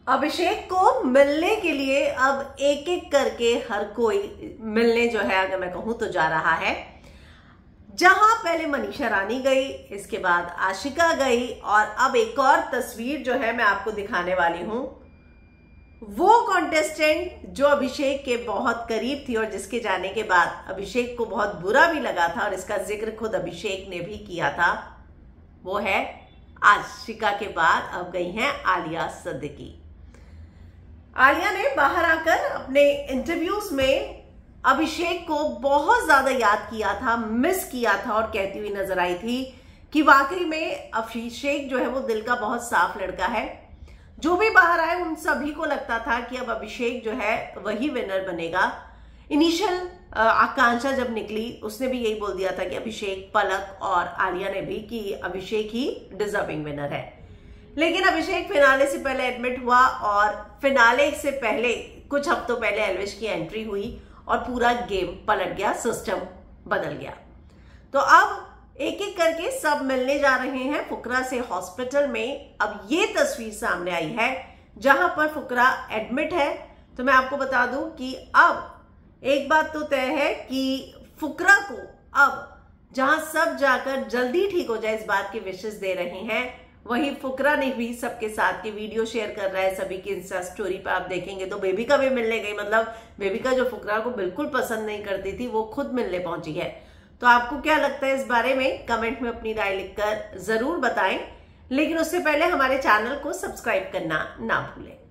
अभिषेक को मिलने के लिए अब एक एक करके हर कोई मिलने जो है अगर मैं कहूं तो जा रहा है। जहां पहले मनीषा रानी गई, इसके बाद आशिका गई और अब एक और तस्वीर जो है मैं आपको दिखाने वाली हूं। वो कॉन्टेस्टेंट जो अभिषेक के बहुत करीब थी और जिसके जाने के बाद अभिषेक को बहुत बुरा भी लगा था और इसका जिक्र खुद अभिषेक ने भी किया था, वो है आशिका के बाद अब गई हैं आलिया सिद्दीकी। आलिया ने बाहर आकर अपने इंटरव्यूज में अभिषेक को बहुत ज्यादा याद किया था, मिस किया था और कहती हुई नजर आई थी कि वाकई में अभिषेक जो है वो दिल का बहुत साफ लड़का है। जो भी बाहर आए उन सभी को लगता था कि अब अभिषेक जो है वही विनर बनेगा। इनिशियल आकांक्षा जब निकली उसने भी यही बोल दिया था कि अभिषेक, पलक और आलिया ने भी कि अभिषेक ही डिजर्विंग विनर है। लेकिन अभिषेक फिनाले से पहले एडमिट हुआ और फिनाले से पहले कुछ हफ्तों पहले एल्विश की एंट्री हुई और पूरा गेम पलट गया, सिस्टम बदल गया। तो अब एक एक करके सब मिलने जा रहे हैं फुकरा से हॉस्पिटल में। अब ये तस्वीर सामने आई है जहां पर फुकरा एडमिट है। तो मैं आपको बता दूं कि अब एक बात तो तय है कि फुकरा को अब जहां सब जाकर जल्दी ठीक हो जाए इस बात की विशेष दे रहे हैं, वही फुकरा ने भी सबके साथ की वीडियो शेयर कर रहा है। सभी की इंस्टा स्टोरी पे आप देखेंगे तो बेबिका भी मिलने गई, मतलब बेबिका जो फुकरा को बिल्कुल पसंद नहीं करती थी वो खुद मिलने पहुंची है। तो आपको क्या लगता है इस बारे में, कमेंट में अपनी राय लिखकर जरूर बताएं। लेकिन उससे पहले हमारे चैनल को सब्सक्राइब करना ना भूलें।